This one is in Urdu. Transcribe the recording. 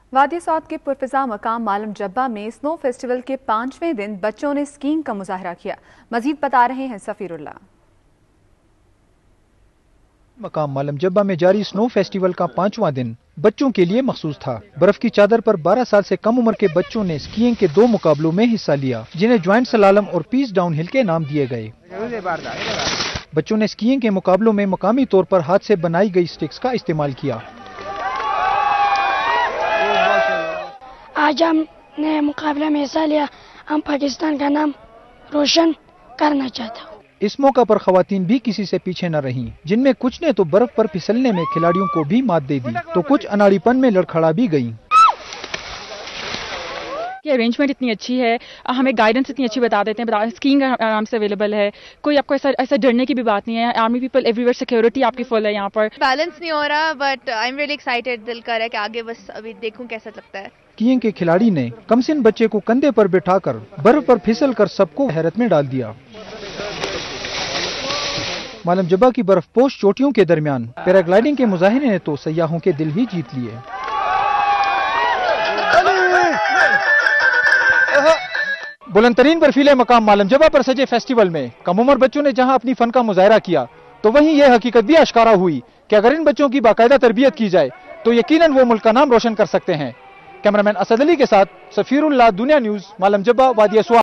وادی سعود کے پرفضا مقام مالم جبہ میں سنو فیسٹیول کے 5ویں دن بچوں نے اسکیئنگ کا مظاہرہ کیا۔ مزید بتا رہے ہیں سفیر اللہ۔ مقام مالم جبہ میں جاری سنو فیسٹیول کا 5واں دن بچوں کے لیے مخصوص تھا۔ برف کی چادر پر 12 سال سے کم عمر کے بچوں نے اسکیئنگ کے 2 مقابلوں میں حصہ لیا، جنہیں جوائنٹ سلالم اور پیس ڈاؤن ہل کے نام دیے گئے۔ بچوں نے اسکیئنگ کے مقابلوں میں مقامی طور پر ہاتھ سے بنائی گئی سٹکس کا استعمال کیا۔ آج ہم نے مقابلہ میں حصہ لیا، ہم پاکستان کا نام روشن کرنا چاہتا ہوں۔ اس موقع پر خواتین بھی کسی سے پیچھے نہ رہیں، جن میں کچھ نے تو برف پر پھسلنے میں کھلاڑیوں کو بھی مات دے دی تو کچھ اناڑی پن میں لڑکھڑا بھی گئیں۔ یہ ارینجمنٹ اتنی اچھی ہے، ہمیں گائیڈنس اتنی اچھی بتا دیتے ہیں، اسکیئنگ آرام سے اویلیبل ہے، کوئی آپ کو ایسا ڈرنے کی بھی بات نہیں ہے۔ Army people everywhere, security آپ کی فل ہے یہاں پر۔ بیلنس نہیں ہو رہا but I'm really excited, دل کر رہا ہے کہ آگے بس ابھی دیکھوں کیسا لگتا ہے۔ اسکیئنگ کے کھلاڑی نے کمسن بچے کو کندھے پر بٹھا کر برف پر پھسل کر سب کو حیرت میں ڈال دیا۔ مالم جبہ کی برف پوش چوٹیوں کے درمیان پیراگلائیڈنگ کے مظاہرے نے تو سیاحوں کے دل ہی جیت لیے۔ بلند ترین برفیلے مقام مالم جبہ پر سجے فیسٹیول میں کم عمر بچوں نے جہاں اپنی فن کا مظاہرہ کیا تو وہیں یہ حقیقت بھی آشکارا ہوئی کہ اگر ان بچوں کی باقاعدہ تربیت کی جائے تو یقیناً وہ ملک کا نام روشن کر سکتے ہیں۔ کیمرامین اسد علی کے ساتھ سفیر اللہ، دنیا نیوز، مالم جبہ، وادی سعود۔